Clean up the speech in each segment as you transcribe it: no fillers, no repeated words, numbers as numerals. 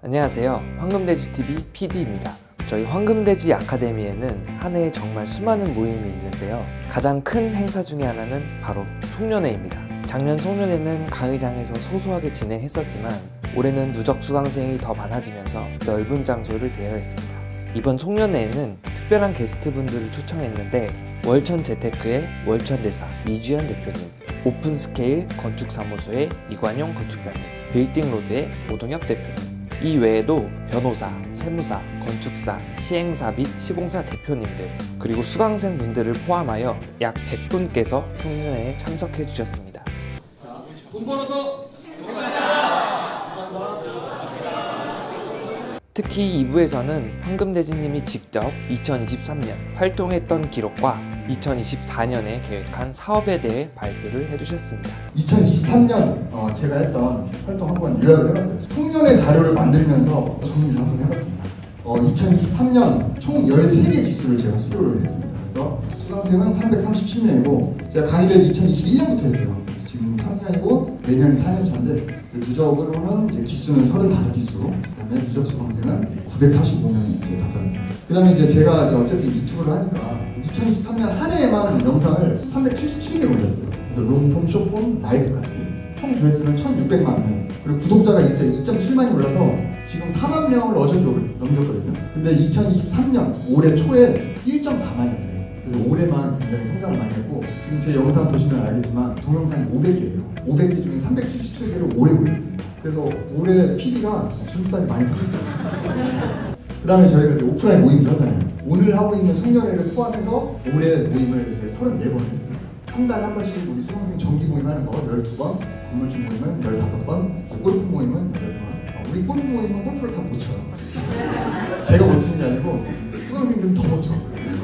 안녕하세요. 황금돼지TV PD입니다. 저희 황금돼지 아카데미에는 한 해에 정말 수많은 모임이 있는데요. 가장 큰 행사 중에 하나는 바로 송년회입니다. 작년 송년회는 강의장에서 소소하게 진행했었지만 올해는 누적 수강생이 더 많아지면서 넓은 장소를 대여했습니다. 이번 송년회에는 특별한 게스트분들을 초청했는데 월천 재테크의 월천대사 이주연 대표님, 오픈스케일 건축사무소의 이관용 건축사님, 빌딩로드의 오동엽 대표님, 이 외에도 변호사, 세무사, 건축사, 시행사 및 시공사 대표님들, 그리고 수강생분들을 포함하여 약 100분께서 송년회에 참석해 주셨습니다. 자, 돈 벌어서 특히 2부에서는 황금돼지님이 직접 2023년 활동했던 기록과 2024년에 계획한 사업에 대해 발표를 해주셨습니다. 2023년 제가 했던 활동 한번 요약을 해봤어요. 송년회 자료를 만들면서 정리를 한번 해봤습니다. 2023년 총 13개 기수를 제가 수료를 했습니다. 그래서 수강생은 337명이고 제가 강의를 2021년부터 했어요. 그래서 지금 3년이고 내년이 4년 차인데 누적으로는 이제 기수는 35기수, 그다음에 누적 수강생은 945명이 이제 답변합니다. 그다음에 이제 제가 어쨌든 유튜브를 하니까 2023년 한 해에만 영상을 377개 올렸어요. 그래서 롱폼, 숏폼, 라이브까지 총 조회수는 1,600만 명, 그리고 구독자가 이제 2.7만이 올라서 지금 4만 명을 어제도 넘겼거든요. 근데 2023년 올해 초에 1.4만이었어요. 그래서 올해만 굉장히 성장을 많이 했고 지금 제 영상 보시면 알겠지만 동영상이 500개예요. 500개 중에 377개를 올해 올렸습니다. 그래서 올해 PD가 주름살이 많이 생겼어요. 그 다음에 저희가 이제 오프라인 모임도 하잖아요. 오늘 하고 있는 송년회를 포함해서 올해 모임을 이렇게 34번 했습니다. 한 달에 한 번씩 우리 수강생 정기 모임 하는 거 12번, 건물주 모임은 15번, 골프 모임은 8번. 우리 골프 모임은 골프를 다 못 쳐요. 제가 못 치는 게 아니고 수강생들은 더 못 쳐.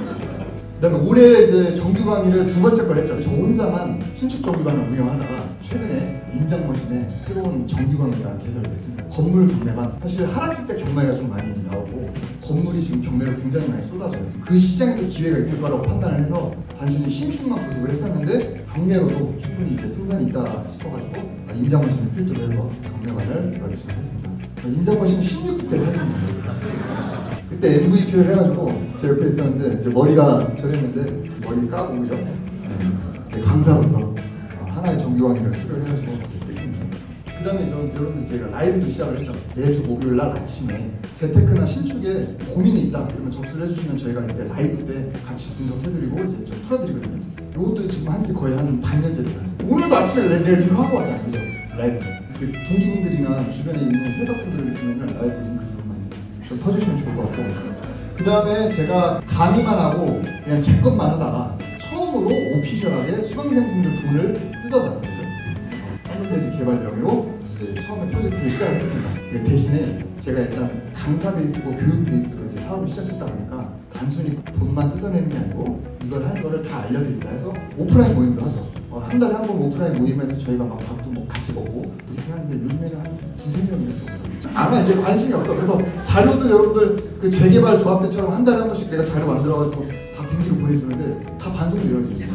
그 다음에 올해 이제 정규 강의를 2번째 걸 했죠. 저 혼자만 신축 정규관을 운영하다가 최근에 임장머신에 새로운 정규 강의가 개설됐습니다. 건물 경매반, 사실 하락기 때 경매가 좀 많이 나오고 건물이 지금 경매로 굉장히 많이 쏟아져요. 그 시장에도 기회가 있을 거라고 판단을 해서 단순히 신축만 구습을 했었는데 경매로도 충분히 이제 승산이 있다 싶어가지고 임장머신을 필두로 해서 경매관을 지금 했습니다. 임장머신은 16기 때 샀습니다. 그때 MVP를 해가지고 제 옆에 있었는데 이제 머리가 저랬는데 머리 까고 그죠? 네. 이제 강사로서 하나의 정규 강의를 수료를 해가지고 그 다음에 여러분들 제가 라이브도 시작을 했죠. 매주 목요일 날 아침에 재테크나 신축에 고민이 있다 그러면 접수를 해주시면 저희가 이때 라이브 때 같이 분석해드리고 이제 좀 풀어드리거든요. 이것도 지금 한지 거의 한 반년째 돼요. 오늘도 아침에 내가 링크 하고 왔잖아요. 그죠? 라이브 그 동기분들이나 주변에 있는 회사분들 있으면 라이브 링크 좀 퍼주시면 좋을 것 같고, 그 다음에 제가 강의만 하고 그냥 제 것만 하다가 처음으로 오피셜하게 수강생분들 돈을 뜯어다는 거죠. 황금돼지 개발 명의로 처음에 프로젝트를 시작했습니다. 대신에 제가 일단 강사 베이스고 교육 베이스로 이제 사업을 시작했다 보니까 단순히 돈만 뜯어내는 게 아니고 이걸 할 거를 다 알려드린다 해서 오프라인 모임도 하죠. 한 달에 한 번 오프라인 모임에서 저희가 막 밥도 뭐 같이 먹고 그렇게 하는데 요즘에는 한 2~3명 이렇게 오거든요. 아마 이제 관심이 없어. 그래서 자료도 여러분들 그 재개발 조합 때처럼 한 달에 한 번씩 내가 자료 만들어가지고 다 등기로 보내주는데 다 반송돼요 지금.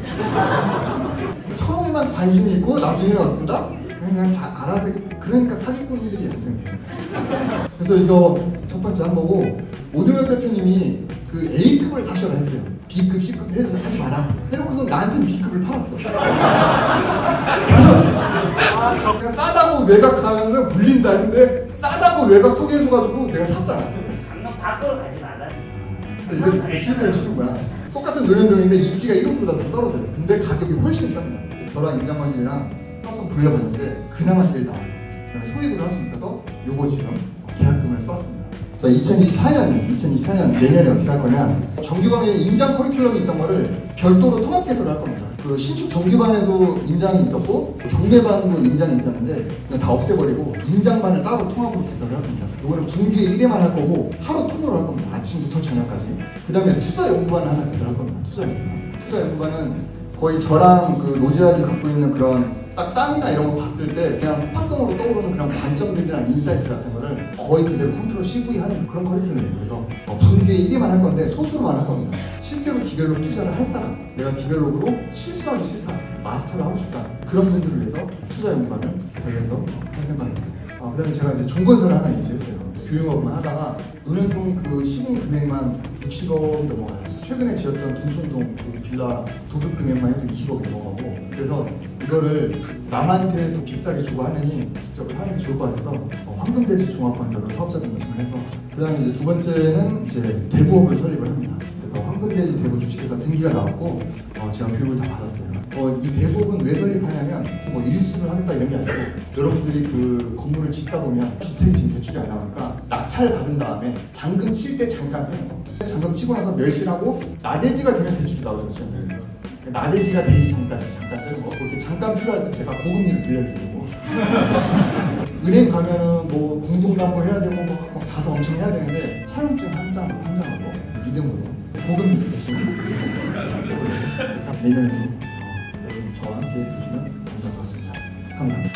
처음에만 관심이 있고 나중에는 어떤다? 그냥 잘 알아서. 그러니까 사기꾼들이 양성돼요. 그래서 이거 첫 번째 한 거고, 오동엽 대표님이 그 A급을 사셔라 했어요. B급, C급 해서 하지 마라 해놓고서 나한테는 B급을 팔았어. 그래서 그냥 싸다고 외곽하면 물린다 했는데 싸다고 외곽 소개해줘가지고 내가 샀잖아. 강남 밖으로 가지 말라. 이렇게 슈트를 치는 거야. 똑같은 노련동인데 입지가 1억보다 더 떨어져요. 근데 가격이 훨씬 쌉니다. 저랑 임장만이랑 삼성 돌려봤는데 그나마 제일 나아요. 소액으로 할 수 있어서 요거 지금 계약금을 썼습니다. 자, 2024년 내년에 어떻게 할 거냐, 정규반에 임장 커리큘럼이 있던 거를 별도로 통합 개설을 할 겁니다. 그 신축 정규반에도 임장이 있었고 경매반도 임장이 있었는데 그냥 다 없애버리고 임장반을 따로 통합으로 개설을 할 겁니다. 요거는 분기에 1회만 할 거고 하루 통으로 할 겁니다. 아침부터 저녁까지. 그 다음에 투자연구반을 하나 개설할 겁니다. 투자연구반은 거의 저랑 그 노지학이 갖고 있는 그런 딱 땅이나 이런 거 봤을 때 그냥 스파성으로 떠오르는 그런 관점들이나 인사이트 같은 거를 거의 그대로 컨트롤 CV 하는 그런 커리큘럼이에요. 그래서 분기에 1회만 할 건데 소수로만 할 겁니다. 실제로 디벨롭 투자를 할 사람, 내가 디벨롭으로 실수하기 싫다, 마스터를 하고 싶다, 그런 분들을 위해서 투자연구반을 개설해서 할 생각입니다. 그 다음에 제가 이제 종건설을 하나 인수했어요. 교육업만 하다가 은행동 그 시공 금액만 60억이 넘어가요. 최근에 지었던 둔촌동 그 빌라 도급 금액만 해도 20억이 넘어가고, 그래서 이거를 남한테 더 비싸게 주고 하느니 직접 하는 게 좋을 것 같아서 황금돼지 종합건설로 사업자 등록을 해서, 그 다음에 이제 두 번째는 이제 대부업을 설립을 합니다. 그래서 황금돼지 대부 주식회사 등기가 나왔고 제가 교육을 다 받았어요. 이 대부업은 왜 설립하냐면 뭐 일수를 하겠다 이런 게 아니고, 여러분들이 그 건물을 짓다 보면 주택이 지금 대출이 안 나오니까 낙찰 받은 다음에 잔금 칠 때 잠깐 쓰는 거. 잔금 치고 나서 멸실하고 나대지가 되면 대출이 나오죠. 그렇죠? 나대지가 되기 전까지 잠깐 쓰는 거. 그렇게 잠깐 필요할 때 제가 고금리를 빌려드리고 은행 가면은 뭐 공동담보 해야 되고 막 자서 엄청 해야 되는데 차용증 한 장하고 믿음으로 고금리 대신 내년에도 여러분 저와 함께 해주시면 감사할 것 같습니다. 감사합니다.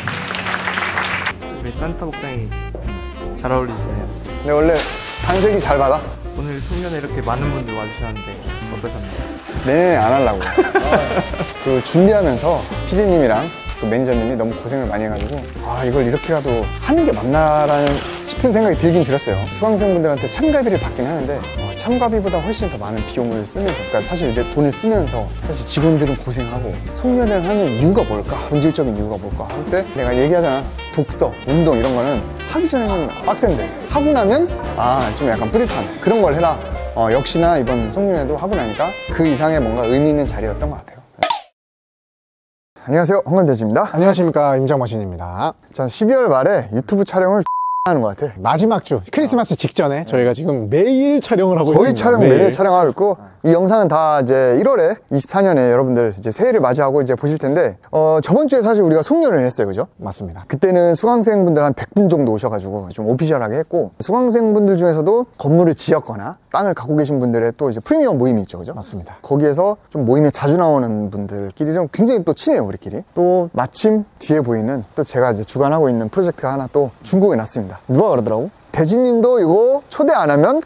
우리 산타 복장이 잘 어울리시네요. 근데 원래 단색이 잘 받아? 오늘 송년회 이렇게 많은 분들 와주셨는데 어떠셨나요? 내년에 안 하려고. 그 준비하면서 PD님이랑 그 매니저님이 너무 고생을 많이 해가지고 이걸 이렇게라도 하는 게 맞나라는 싶은 생각이 들긴 들었어요. 수강생분들한테 참가비를 받긴 하는데 참가비보다 훨씬 더 많은 비용을 쓰면서, 그러니까 사실 내 돈을 쓰면서 사실 직원들은 고생하고 송년회를 하는 이유가 뭘까? 본질적인 이유가 뭘까? 할 때 내가 얘기하잖아. 독서, 운동 이런 거는 하기 전에는 빡센데 하고 나면 좀 약간 뿌듯한 그런 걸 해라. 역시나 이번 송년회도 하고 나니까 그 이상의 뭔가 의미 있는 자리였던 것 같아요. 안녕하세요, 황금돼지입니다. 안녕하십니까, 임정머신입니다. 자, 12월 말에 유튜브 촬영을 하는 것 같아. 마지막 주 크리스마스 직전에 저희가 지금 매일 촬영을 하고 거의 있습니다. 매일 촬영하고 있고, 이 영상은 다 이제 1월에 24년에 여러분들 이제 새해를 맞이하고 이제 보실 텐데, 저번 주에 사실 우리가 송년회를 했어요, 그죠? 맞습니다. 그때는 수강생분들 한 100분 정도 오셔가지고 좀 오피셜하게 했고, 수강생분들 중에서도 건물을 지었거나 땅을 갖고 계신 분들의 또 이제 프리미엄 모임이 있죠, 그죠? 맞습니다. 거기에서 좀 모임에 자주 나오는 분들끼리는 굉장히 또 친해요, 우리끼리. 또 마침 뒤에 보이는 또 제가 이제 주관하고 있는 프로젝트가 하나 또 준공해 놨습니다. 누가 그러더라고? 대진님도 이거 초대 안 하면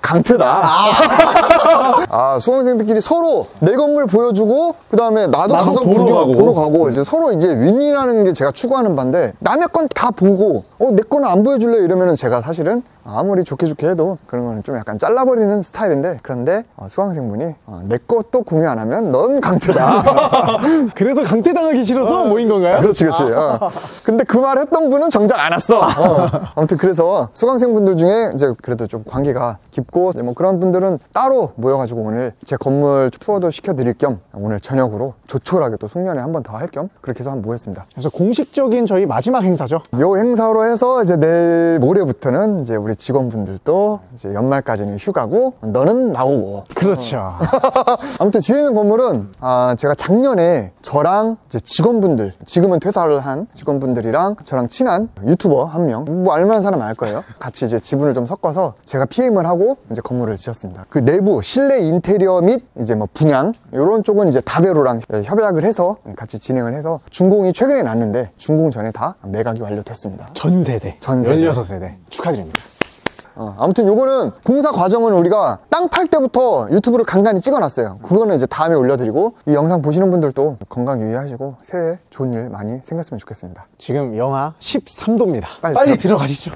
강퇴다. 수강생들끼리 서로 내 건물 보여주고, 그 다음에 나도 가서 보러 가고 이제 서로 이제 윈윈하는 게 제가 추구하는 바인데, 남의 건 다 보고 내 거는 안 보여줄래 이러면은 제가 사실은 아무리 좋게 해도 그런 거는 좀 약간 잘라버리는 스타일인데, 그런데 수강생분이 내 것도 공유 안 하면 넌 강퇴다. 그래서 강퇴당하기 싫어서 모인 건가요? 그렇지. 근데 그 말 했던 분은 정작 안 왔어. 아무튼 그래서 수강생분들 중에 이제 그래도 좀 관계가 깊고 뭐 그런 분들은 따로 모여가지고 오늘 제 건물 투어도 시켜드릴 겸 오늘 저녁으로 조촐하게 또 송년회 한 번 더 할 겸 그렇게 해서 한번 모였습니다. 그래서 공식적인 저희 마지막 행사죠. 요 행사로 해서 이제 내일 모레부터는 이제 우리 직원분들도 이제 연말까지는 휴가고 너는 나오고. 그렇죠. 아무튼 뒤에 있는 건물은 제가 작년에 저랑 이제 직원분들, 지금은 퇴사를 한 직원분들이랑 저랑 친한 유튜버 한 명, 뭐 알만한 사람 알 거예요. 같이 이제 지분을 좀 섞어서 제가 PM을 하고 이제 건물을 지었습니다. 그 내부 실내 인테리어 및 이제 뭐 분양 이런 쪽은 이제 다베로랑 협약을 해서 같이 진행을 해서 준공이 최근에 났는데 준공 전에 다 매각이 완료됐습니다. 전 세대 16세대 축하드립니다. 아무튼 요거는 공사 과정은 우리가 땅 팔 때부터 유튜브를 간간히 찍어놨어요. 그거는 이제 다음에 올려드리고, 이 영상 보시는 분들도 건강 유의하시고 새해 좋은 일 많이 생겼으면 좋겠습니다. 지금 영하 13도입니다. 빨리 들어가시죠.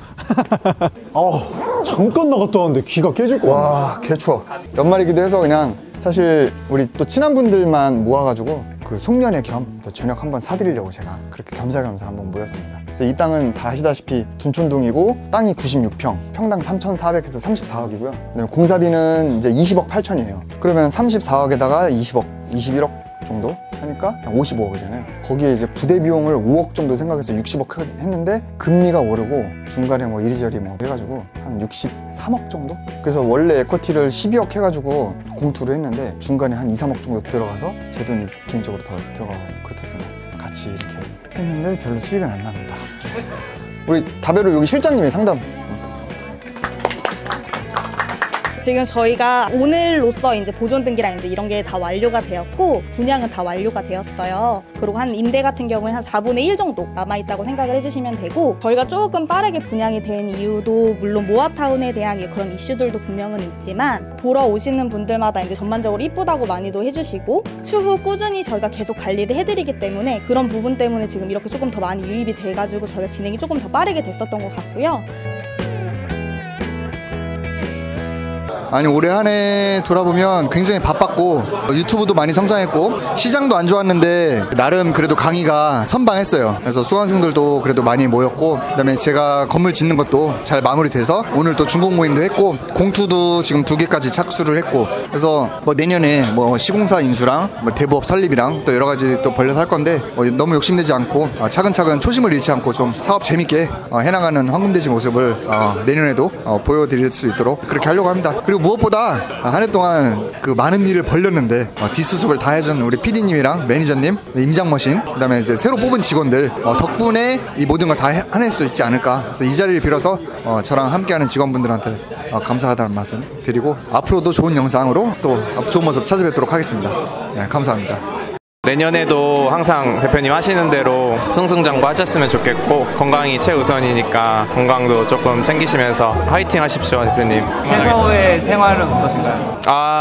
잠깐 나갔다 왔는데 귀가 깨질 것 같아요. 와, 개추워. 연말이기도 해서 그냥 사실 우리 또 친한 분들만 모아가지고 그 송년회 겸 또 저녁 한번 사드리려고 제가 그렇게 겸사겸사 한번 모였습니다. 이 땅은 다 아시다시피 둔촌동이고 땅이 96평, 평당 3,400에서 34억이고요. 공사비는 이제 20억 8천이에요. 그러면 34억에다가 20억, 21억 정도 하니까 55억이잖아요. 거기에 이제 부대 비용을 5억 정도 생각해서 60억 했는데 금리가 오르고 중간에 뭐 이리저리 뭐 해가지고 한 63억 정도? 그래서 원래 에쿼티를 12억 해가지고 공투를 했는데 중간에 한 2, 3억 정도 들어가서 제 돈이 개인적으로 더 들어가고 그렇게 했습니다. 같이 이렇게 했는데 별로 수익은 안 납니다. 우리 다베로 여기 실장님이 상담. 지금 저희가 오늘로써 이제 보존 등기랑 이제 이런 게 다 완료가 되었고 분양은 다 완료가 되었어요. 그리고 한 임대 같은 경우에 한 4분의 1 정도 남아있다고 생각을 해주시면 되고, 저희가 조금 빠르게 분양이 된 이유도 물론 모아타운에 대한 그런 이슈들도 분명은 있지만 보러 오시는 분들마다 이제 전반적으로 이쁘다고 많이도 해주시고 추후 꾸준히 저희가 계속 관리를 해드리기 때문에 그런 부분 때문에 지금 이렇게 조금 더 많이 유입이 돼가지고 저희가 진행이 조금 더 빠르게 됐었던 것 같고요. 아니 올해 한 해 돌아보면 굉장히 바빴고 유튜브도 많이 성장했고 시장도 안 좋았는데 나름 그래도 강의가 선방했어요. 그래서 수강생들도 그래도 많이 모였고 그다음에 제가 건물 짓는 것도 잘 마무리돼서 오늘 또 중공 모임도 했고 공투도 지금 2개까지 착수를 했고 그래서 뭐 내년에 뭐 시공사 인수랑 뭐 대부업 설립이랑 또 여러 가지 또 벌려서 할 건데 너무 욕심내지 않고 차근차근 초심을 잃지 않고 좀 사업 재밌게 해나가는 황금돼지 모습을 내년에도 보여드릴 수 있도록 그렇게 하려고 합니다. 그리고 무엇보다 한 해 동안 그 많은 일을 벌렸는데 뒷수습을 다 해준 우리 PD님이랑 매니저님, 임장머신 그다음에 이제 새로 뽑은 직원들 덕분에 이 모든 걸 다 해낼 수 있지 않을까. 그래서 이 자리를 빌어서 저랑 함께하는 직원분들한테 감사하다는 말씀 드리고 앞으로도 좋은 영상으로 또 좋은 모습 찾아뵙도록 하겠습니다. 네, 감사합니다. 내년에도 항상 대표님 하시는 대로 승승장구하셨으면 좋겠고 건강이 최우선이니까 건강도 조금 챙기시면서 화이팅 하십시오 대표님. 퇴사 후의 생활은 어떠신가요?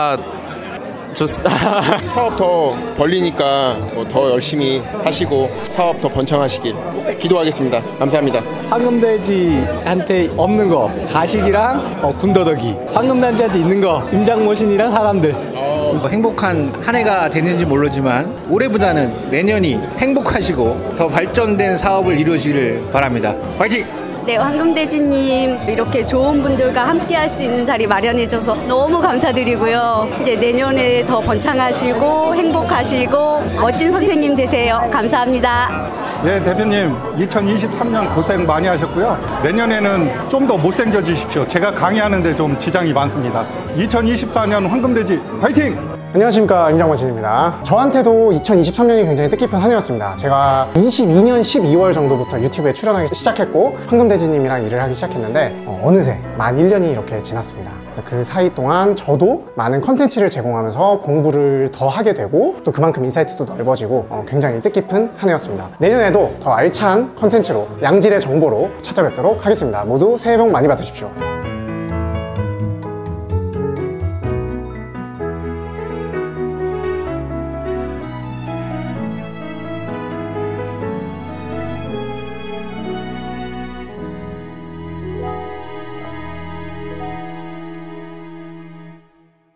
사업 더 벌리니까 더 열심히 하시고 사업 더 번창하시길 기도하겠습니다. 감사합니다. 황금돼지한테 없는 거 가식이랑 군더더기, 황금단지한테 있는 거 임장모신이랑 사람들. 행복한 한 해가 됐는지 모르지만 올해보다는 내년이 행복하시고 더 발전된 사업을 이루어지기를 바랍니다. 화이팅! 네, 황금돼지님 이렇게 좋은 분들과 함께 할 수 있는 자리 마련해줘서 너무 감사드리고요. 이제 내년에 더 번창하시고 행복하시고 멋진 선생님 되세요. 감사합니다. 네, 대표님 2023년 고생 많이 하셨고요. 내년에는 좀 더 못생겨지십시오. 제가 강의하는데 좀 지장이 많습니다. 2024년 황금돼지 화이팅! 안녕하십니까, 임장원신입니다. 저한테도 2023년이 굉장히 뜻깊은 한 해였습니다. 제가 22년 12월 정도부터 유튜브에 출연하기 시작했고 황금돼지님이랑 일을 하기 시작했는데 어느새 만 1년이 이렇게 지났습니다. 그래서 그 사이 동안 저도 많은 컨텐츠를 제공하면서 공부를 더 하게 되고 또 그만큼 인사이트도 넓어지고 굉장히 뜻깊은 한 해였습니다. 내년에도 더 알찬 컨텐츠로 양질의 정보로 찾아뵙도록 하겠습니다. 모두 새해 복 많이 받으십시오.